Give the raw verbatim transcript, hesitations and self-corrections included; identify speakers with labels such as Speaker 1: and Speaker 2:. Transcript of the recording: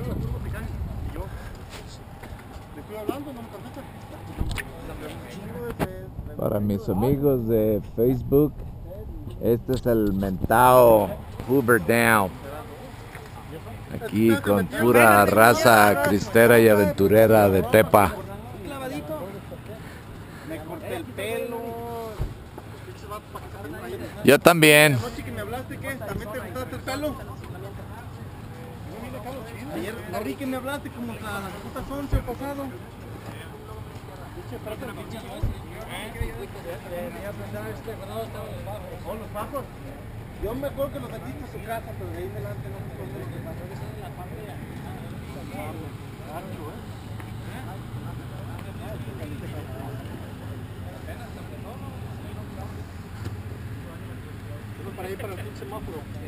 Speaker 1: Para mis amigos de Facebook, este es el mentao Hoover Down. Aquí con pura raza cristera y aventurera de Tepa. Yo también.
Speaker 2: Ayer, la vi que me hablaste como a las putas once pasado. ¿O los bajos? Yo me acuerdo que los metiste a su casa, pero de ahí adelante no me acuerdo lo que pasó. Esa es la parte de la Archo, ¿eh? Para ir para el semáforo.